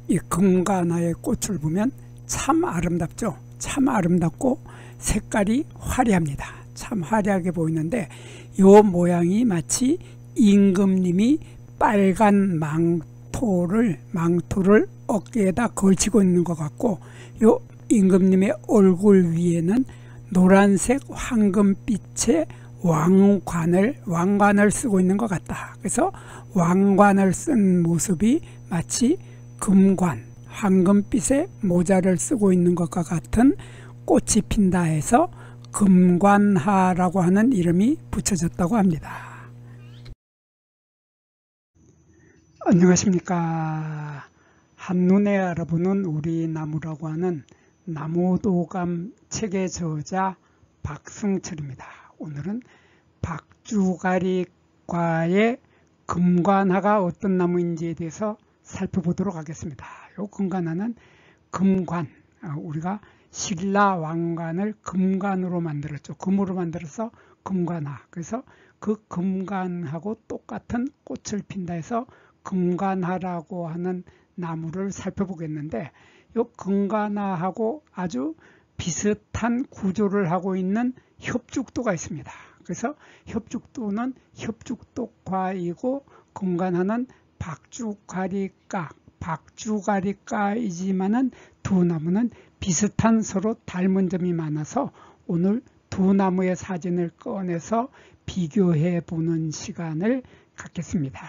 이 금관화의 꽃을 보면 참 아름답죠. 참 아름답고 색깔이 화려합니다. 참 화려하게 보이는데 요 모양이 마치 임금님이 빨간 망토를 어깨에다 걸치고 있는 것 같고, 요 임금님의 얼굴 위에는 노란색 황금빛의 왕관을 쓰고 있는 것 같다. 그래서 왕관을 쓴 모습이 마치 금관, 황금빛의 모자를 쓰고 있는 것과 같은 꽃이 핀다 해서 금관화라고 하는 이름이 붙여졌다고 합니다. 안녕하십니까. 한눈에 알아보는 우리 나무라고 하는 나무도감 책의 저자 박승철입니다. 오늘은 박주가리과의 금관화가 어떤 나무인지에 대해서 살펴보도록 하겠습니다. 이 금관화는 금관, 우리가 신라 왕관을 금관으로 만들었죠. 금으로 만들어서 금관화. 그래서 그 금관하고 똑같은 꽃을 핀다 해서 금관화라고 하는 나무를 살펴보겠는데, 이 금관화하고 아주 비슷한 구조를 하고 있는 협죽도가 있습니다. 그래서 협죽도는 협죽도과이고 금관화는 박주가리과이지만은 두 나무는 비슷한 서로 닮은 점이 많아서 오늘 두 나무의 사진을 꺼내서 비교해 보는 시간을 갖겠습니다.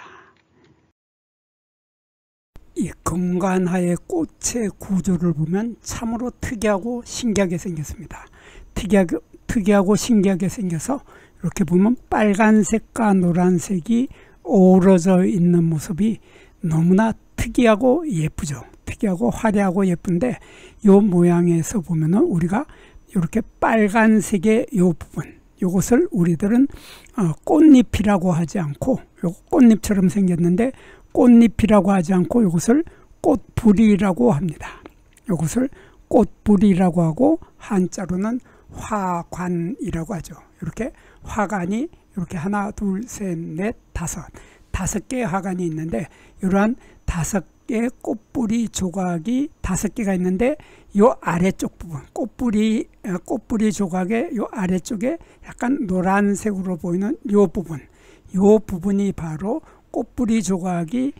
이 금관화의 꽃의 구조를 보면 참으로 특이하고 신기하게 생겼습니다. 특이하고 신기하게 생겨서 이렇게 보면 빨간색과 노란색이 어우러져 있는 모습이 너무나 특이하고 예쁘죠. 특이하고 화려하고 예쁜데, 요 모양에서 보면은 우리가 이렇게 빨간색의 요 부분, 요것을 우리들은 꽃잎이라고 하지 않고, 요 꽃잎처럼 생겼는데 꽃잎이라고 하지 않고 이것을 꽃뿌리라고 합니다. 이것을 꽃뿌리라고 하고 한자로는 화관이라고 하죠. 이렇게 화관이 이렇게 하나, 둘, 셋, 넷, 다섯 개의 화관이 있는데, 이러한 5개의 꽃뿌리 조각이 5개가 있는데, 요 아래쪽 부분, 꽃뿌리 조각의 요 아래쪽에 약간 노란색으로 보이는 요 부분이 바로 꽃뿌리 조각이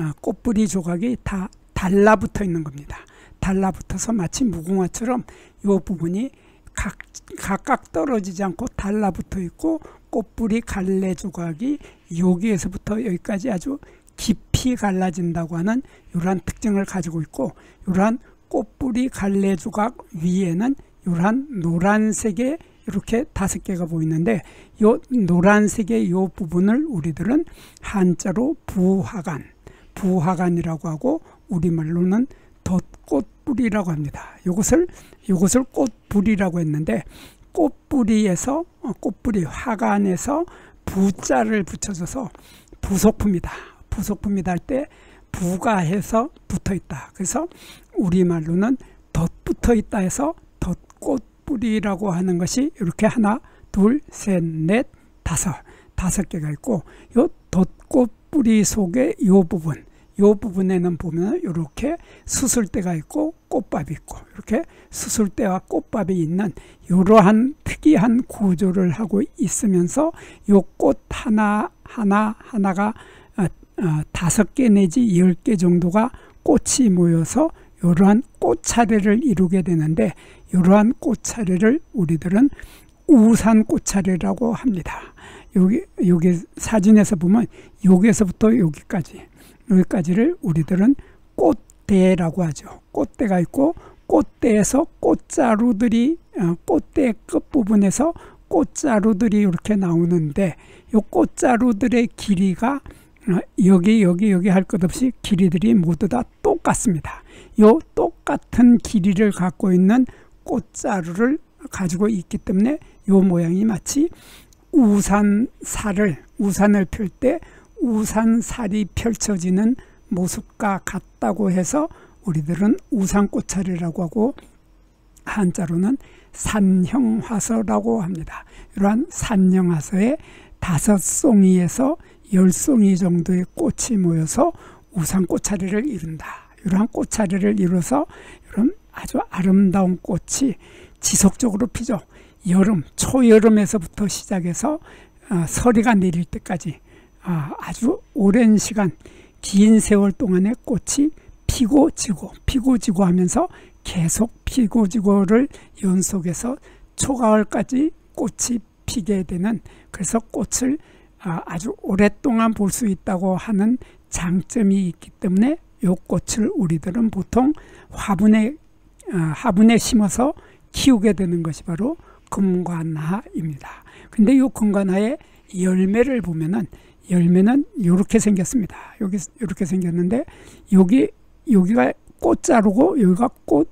다 달라붙어 있는 겁니다. 달라붙어서 마치 무궁화처럼 이 부분이 각각 떨어지지 않고 달라붙어 있고, 꽃뿌리 갈래 조각이 여기에서부터 여기까지 아주 깊이 갈라진다고 하는 이러한 특징을 가지고 있고, 이러한 꽃뿌리 갈래 조각 위에는 이러한 노란색의 이렇게 5개가 보이는데, 이 노란색의 이 부분을 우리들은 한자로 부화관이라고 하고 우리말로는 덧꽃뿌리라고 합니다. 이것을 꽃뿌리라고 했는데, 꽃뿌리 화관에서 부자를 붙여줘서 부속품이다 할 때 부가 해서 붙어있다. 그래서 우리말로는 덧붙어 있다 해서 덧꽃뿌리라고 하는 것이 이렇게 하나, 둘, 셋, 넷, 5개가 있고, 이 덧꽃뿌리 속에 이 부분에는 보면 이렇게 수술대가 있고 꽃밥이 있고, 이렇게 수술대와 꽃밥이 있는 이러한 특이한 구조를 하고 있으면서 이 꽃 하나가 5개 내지 10개 정도가 꽃이 모여서 이러한 꽃차례를 이루게 되는데, 이러한 꽃차례를 우리들은 우산꽃차례라고 합니다. 여기 사진에서 보면 여기에서부터 여기까지를 우리들은 꽃대라고 하죠. 꽃대가 있고, 꽃대에서 꽃자루들이 꽃대 끝부분에서 꽃자루들이 이렇게 나오는데, 이 꽃자루들의 길이가 여기 할 것 없이 길이들이 모두 다 똑같습니다. 이 똑같은 길이를 갖고 있는 꽃자루를 가지고 있기 때문에 이 모양이 마치 우산을 펼 때 우산살이 펼쳐지는 모습과 같다고 해서 우리들은 우산꽃차례라고 하고, 한자로는 산형화서라고 합니다. 이러한 산형화서에 5송이에서 10송이 정도의 꽃이 모여서 우산꽃차례를 이룬다. 이러한 꽃차례를 이루어서 이런 아주 아름다운 꽃이 지속적으로 피죠. 여름, 초여름에서부터 시작해서 서리가 내릴 때까지 아주 오랜 시간, 긴 세월 동안의 꽃이 피고 지고 하면서 계속 피고 지고를 연속해서 초가을까지 꽃이 피게 되는, 그래서 꽃을 아주 오랫동안 볼 수 있다고 하는 장점이 있기 때문에 이 꽃을 우리들은 보통 화분에 심어서 키우게 되는 것이 바로 금관하입니다. 근데 이 금관하의 열매를 보면은 열매는 이렇게 생겼습니다. 여기 이렇게 생겼는데 여기가 꽃자루고 여기가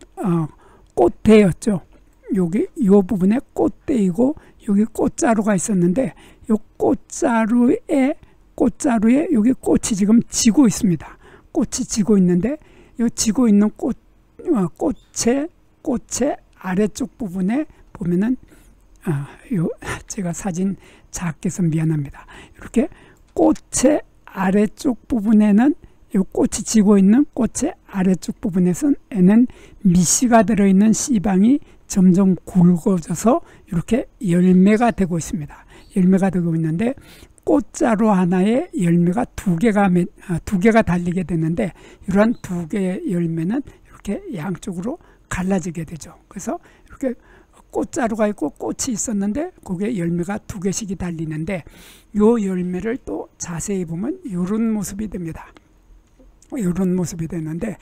꽃대였죠. 여기 이 부분에 꽃대이고 여기 꽃자루가 있었는데 이 꽃자루에 여기 꽃이 지금 지고 있습니다. 꽃이 지고 있는데 이 지고 있는 꽃의 아래쪽 부분에 보면은 제가 사진 작게 해서 미안합니다. 이렇게 꽃의 아래쪽 부분에는 이 꽃이 지고 있는 꽃의 아래쪽 부분에는 미씨가 들어있는 씨방이 점점 굵어져서 이렇게 열매가 되고 있습니다. 열매가 되고 있는데 꽃자루 하나에 열매가 두 개가 달리게 되는데 이러한 두 개의 열매는 이렇게 양쪽으로 갈라지게 되죠. 그래서 이렇게 꽃자루가 있고 꽃이 있었는데 거기에 열매가 두 개씩이 달리는데 이 열매를 또 자세히 보면 이런 모습이 됩니다. 이런 모습이 되는데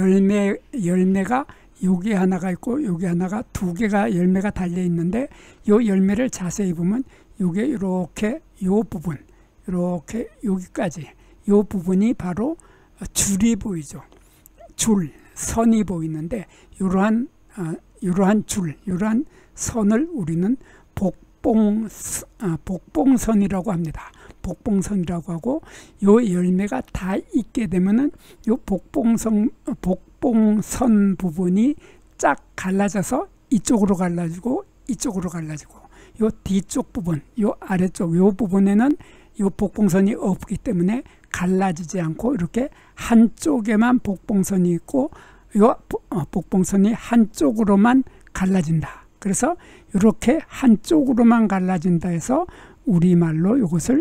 열매가 여기 하나가 있고 여기 하나가 두 개가 열매가 달려 있는데 이 열매를 자세히 보면 이게 이렇게 이렇게 여기까지 이 부분이 바로 줄이 보이죠. 선이 보이는데 이러한 선을 우리는 복봉선이라고 합니다. 복봉선이라고 하고 이 열매가 다 있게 되면은 이 복봉선 부분이 쫙 갈라져서 이쪽으로 갈라지고 이 뒤쪽 부분, 이 아래쪽 이 부분에는 이 복봉선이 없기 때문에 갈라지지 않고 이렇게 한쪽에만 복봉선이 있고 이 복봉선이 한쪽으로만 갈라진다. 그래서 이렇게 한쪽으로만 갈라진다 해서 우리말로 이것을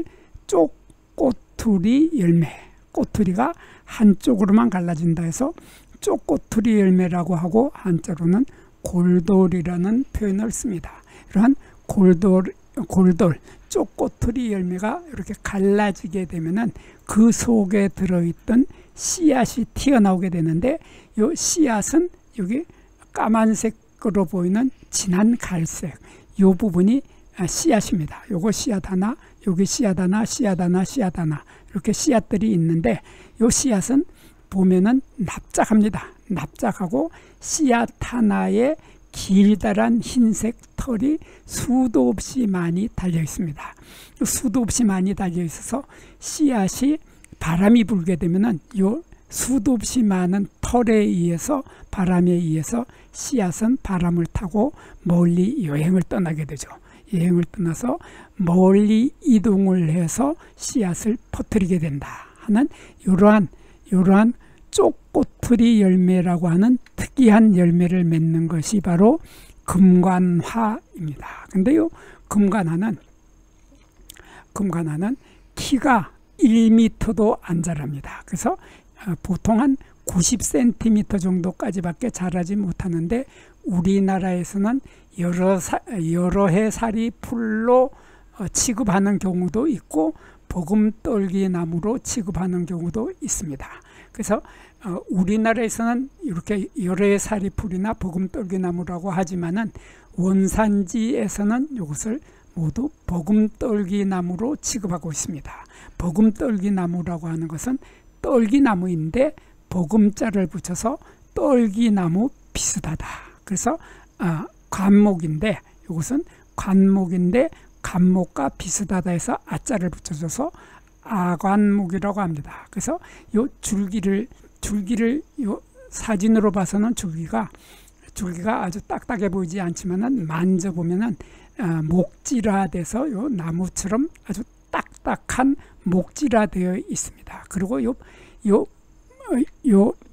쪽꼬투리 열매, 꼬투리가 한쪽으로만 갈라진다 해서 쪽꼬투리 열매라고 하고 한자로는 골돌이라는 표현을 씁니다. 이러한 골돌 쪽꼬투리 열매가 이렇게 갈라지게 되면은 그 속에 들어있던 씨앗이 튀어나오게 되는데 이 씨앗은 여기 까만색으로 보이는 진한 갈색 이 부분이 씨앗입니다. 요거 씨앗 하나, 여기 씨앗 하나, 씨앗 하나, 씨앗 하나 이렇게 씨앗들이 있는데 이 씨앗은 보면은 납작합니다. 납작하고 씨앗 하나에 길다란 흰색 털이 수도 없이 많이 달려 있습니다. 수도 없이 많이 달려 있어서 씨앗이 바람이 불게 되면은 요 수도 없이 많은 털에 의해서 바람에 의해서 씨앗은 바람을 타고 멀리 여행을 떠나게 되죠. 여행을 떠나서 멀리 이동을 해서 씨앗을 퍼뜨리게 된다 하는 이러한 쪽꼬투리 열매라고 하는 특이한 열매를 맺는 것이 바로 금관화입니다. 근데 이 금관화는 키가 1m도 안 자랍니다. 그래서 보통 한 90cm 정도까지밖에 자라지 못하는데 우리나라에서는 여러 해 살이 풀로 취급하는 경우도 있고 버금떨기 나무로 취급하는 경우도 있습니다. 그래서 우리나라에서는 이렇게 여러 해 살이 풀이나 버금떨기 나무라고 하지만은 원산지에서는 이것을 모두 버금떨기 나무로 취급하고 있습니다. 버금떨기 나무라고 하는 것은 떨기나무인데 버금자를 붙여서 떨기나무 비슷하다. 그래서 관목인데 이것은 관목인데 관목과 비슷하다 해서 아자를 붙여줘서 아관목이라고 합니다. 그래서 요 줄기를 요 사진으로 봐서는 줄기가 아주 딱딱해 보이지 않지만은 만져보면은 목질화돼서 요 나무처럼 아주 딱딱한 목질화되어 있습니다. 그리고 요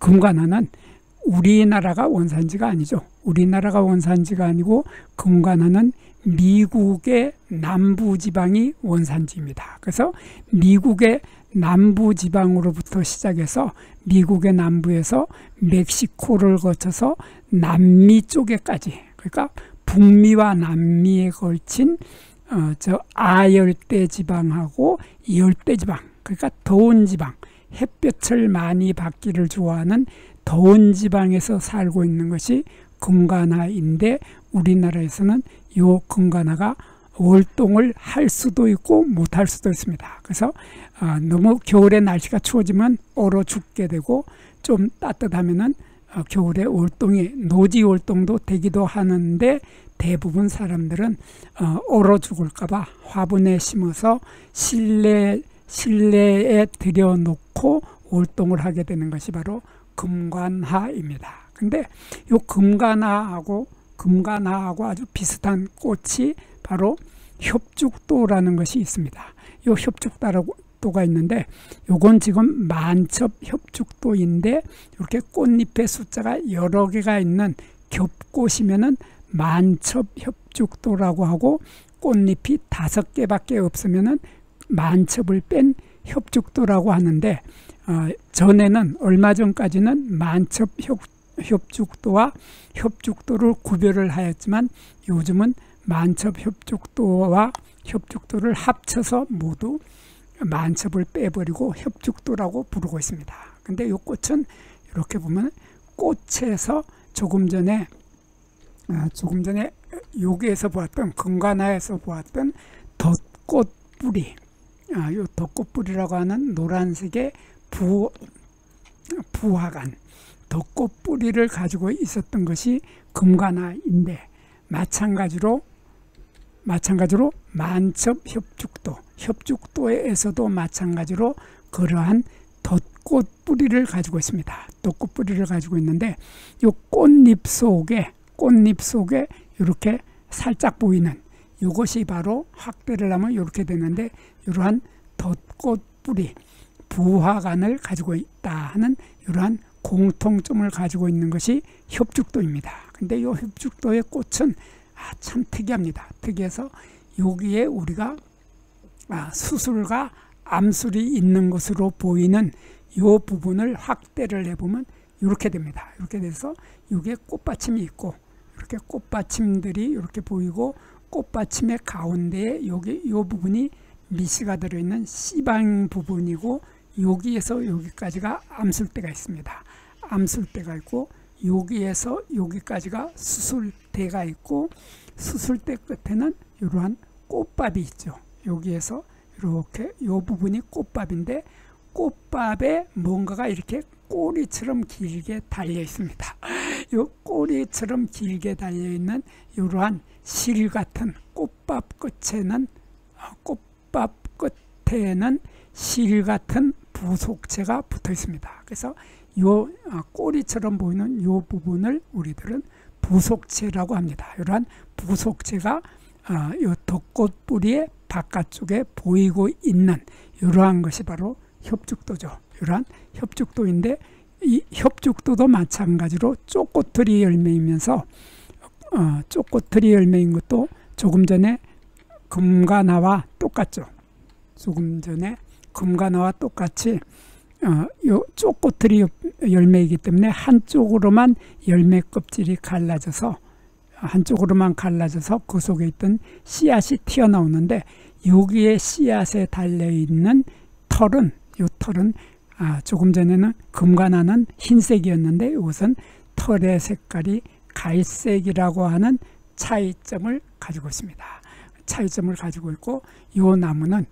금관화는 우리나라가 원산지가 아니죠. 우리나라가 원산지가 아니고 금관화는 미국의 남부지방이 원산지입니다. 그래서 미국의 남부지방으로부터 시작해서 미국의 남부에서 멕시코를 거쳐서 남미 쪽에까지, 그러니까 북미와 남미에 걸친 저 아열대 지방하고 열대 지방, 그러니까 더운 지방, 햇볕을 많이 받기를 좋아하는 더운 지방에서 살고 있는 것이 금관화인데, 우리나라에서는 이 금관화가 월동을 할 수도 있고 못할 수도 있습니다. 그래서 너무 겨울에 날씨가 추워지면 얼어 죽게 되고, 좀 따뜻하면은 겨울에 월동이, 노지 월동도 되기도 하는데, 대부분 사람들은 얼어 죽을까봐 화분에 심어서 실내에 들여놓고 월동을 하게 되는 것이 바로 금관화입니다. 근데 이 금관화하고 아주 비슷한 꽃이 바로 협죽도라는 것이 있습니다. 이 협죽도가 있는데, 요건 지금 만첩 협죽도인데, 이렇게 꽃잎의 숫자가 여러 개가 있는 겹꽃이면은 만첩 협죽도라고 하고, 꽃잎이 5개밖에 없으면은 만첩을 뺀 협죽도라고 하는데, 전에는, 얼마 전까지는 만첩 협죽도와 협죽도를 구별을 하였지만, 요즘은 만첩 협죽도와 협죽도를 합쳐서 모두 만첩을 빼버리고 협죽도라고 부르고 있습니다. 근데 이 꽃은 이렇게 보면 꽃에서 조금 전에 여기에서 보았던, 금관화에서 보았던 덧꽃뿌리, 이 덧꽃뿌리라고 하는 노란색의 부화관, 덧꽃뿌리를 가지고 있었던 것이 금관화인데, 마찬가지로 만첩 협죽도에서도 마찬가지로 그러한 덧꽃뿌리를 가지고 있습니다. 덧꽃뿌리를 가지고 있는데, 이 꽃잎 속에 이렇게 살짝 보이는 이것이 바로 확대를 하면 이렇게 되는데, 이러한 덧꽃뿌리, 부화관을 가지고 있다 하는 이러한 공통점을 가지고 있는 것이 협죽도입니다. 근데 이 협죽도의 꽃은 참 특이합니다. 특이해서 여기에 우리가 수술과 암술이 있는 것으로 보이는 이 부분을 확대를 해보면 이렇게 됩니다. 이렇게 돼서 여기에 꽃받침이 있고, 이렇게 꽃받침들이 이렇게 보이고, 꽃받침의 가운데에 여기 이 부분이 미시가 들어있는 씨방 부분이고, 여기에서 여기까지가 암술대가 있습니다. 암술대가 있고, 여기에서 여기까지가 수술대가 있고, 수술대 끝에는 이러한 꽃밥이 있죠. 여기에서 이렇게 이 부분이 꽃밥인데, 꽃밥에 뭔가가 이렇게 꼬리처럼 길게 달려 있습니다. 이 꼬리처럼 길게 달려 있는 이러한 실 같은 꽃밥 끝에는 실 같은 부속체가 붙어 있습니다. 그래서 이 꼬리처럼 보이는 이 부분을 우리들은 부속체라고 합니다. 이러한 부속체가 이 덧꽃뿌리의 바깥쪽에 보이고 있는 이러한 것이 바로 협죽도죠. 이러한 협죽도인데, 이 협죽도도 마찬가지로 쪼꼬트리 열매이면서 쪼꼬트리 열매인 것도 조금 전에 금관화와 똑같죠. 조금 전에 금관화와 똑같이 요 쪼꼬트리 열매이기 때문에 한쪽으로만 열매 껍질이 갈라져서 그 속에 있던 씨앗이 튀어나오는데, 여기에 씨앗에 달려있는 털은, 이 털은 조금 전에는 금관화는 흰색이었는데, 이것은 털의 색깔이 갈색이라고 하는 차이점을 가지고 있습니다. 차이점을 가지고 있고, 이 나무는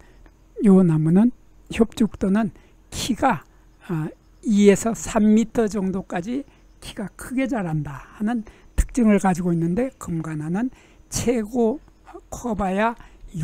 협죽도는 키가 2에서 3m 정도까지 키가 크게 자란다 하는 특징을 가지고 있는데, 금관화는 최고 커봐야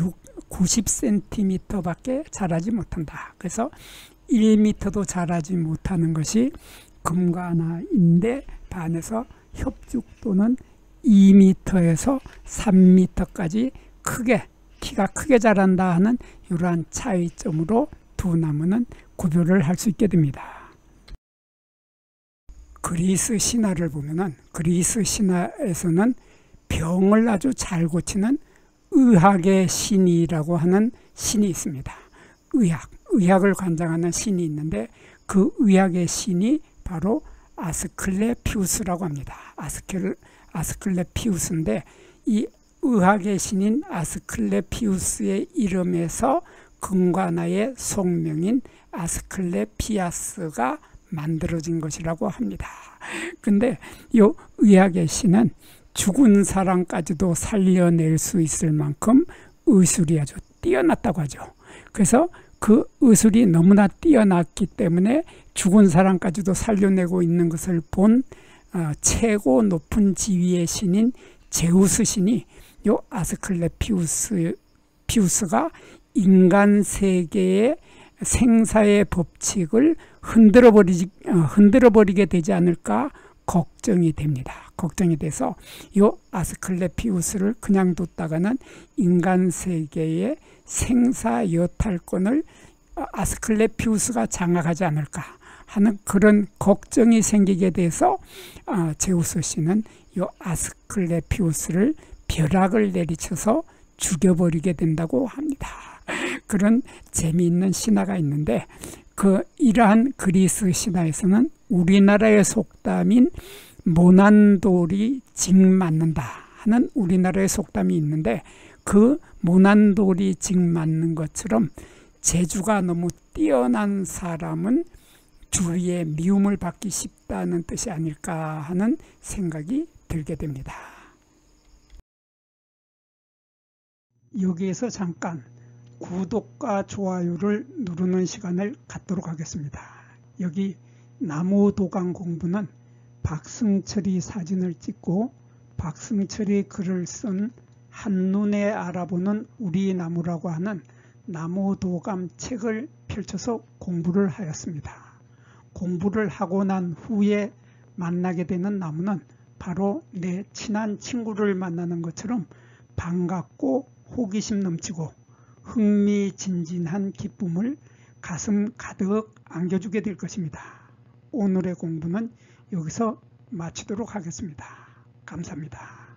90cm 밖에 자라지 못한다. 그래서 1m도 자라지 못하는 것이 금관화인데, 반해서 협죽도는 2m에서 3m까지 키가 크게 자란다 하는 이러한 차이점으로 두 나무는 구별을 할 수 있게 됩니다. 그리스 신화를 보면은 그리스 신화에서는 병을 아주 잘 고치는 의학의 신이라고 하는 신이 있습니다. 의학을 관장하는 신이 있는데 그 의학의 신이 바로 아스클레피우스라고 합니다. 아스클레피우스인데 이 의학의 신인 아스클레피우스의 이름에서 금관화의 속명인 아스클레피아스가 만들어진 것이라고 합니다. 근데 이 의학의 신은 죽은 사람까지도 살려낼 수 있을 만큼 의술이 아주 뛰어났다고 하죠. 그래서 그 의술이 너무나 뛰어났기 때문에 죽은 사람까지도 살려내고 있는 것을 본 최고 높은 지위의 신인 제우스 신이 요 아스클레피우스가 인간 세계의 생사의 법칙을 흔들어버리게 되지 않을까 걱정이 됩니다. 걱정이 돼서 이 아스클레피우스를 그냥 뒀다가는 인간 세계의 생사 여탈권을 아스클레피우스가 장악하지 않을까 하는 그런 걱정이 생기게 돼서 제우스 씨는 이 아스클레피우스를 벼락을 내리쳐서 죽여버리게 된다고 합니다. 그런 재미있는 신화가 있는데 이러한 그리스 신화에서는 우리나라의 속담인 모난돌이 직 맞는다 하는 우리나라의 속담이 있는데 그 모난돌이 직 맞는 것처럼 재주가 너무 뛰어난 사람은 주위의 미움을 받기 쉽다는 뜻이 아닐까 하는 생각이 들게 됩니다. 여기에서 잠깐 구독과 좋아요를 누르는 시간을 갖도록 하겠습니다. 여기 나무도감 공부는 박승철이 사진을 찍고 박승철이 글을 쓴 한눈에 알아보는 우리 나무라고 하는 나무도감 책을 펼쳐서 공부를 하였습니다. 공부를 하고 난 후에 만나게 되는 나무는 바로 내 친한 친구를 만나는 것처럼 반갑고 호기심 넘치고 흥미진진한 기쁨을 가슴 가득 안겨주게 될 것입니다. 오늘의 공부는 여기서 마치도록 하겠습니다. 감사합니다.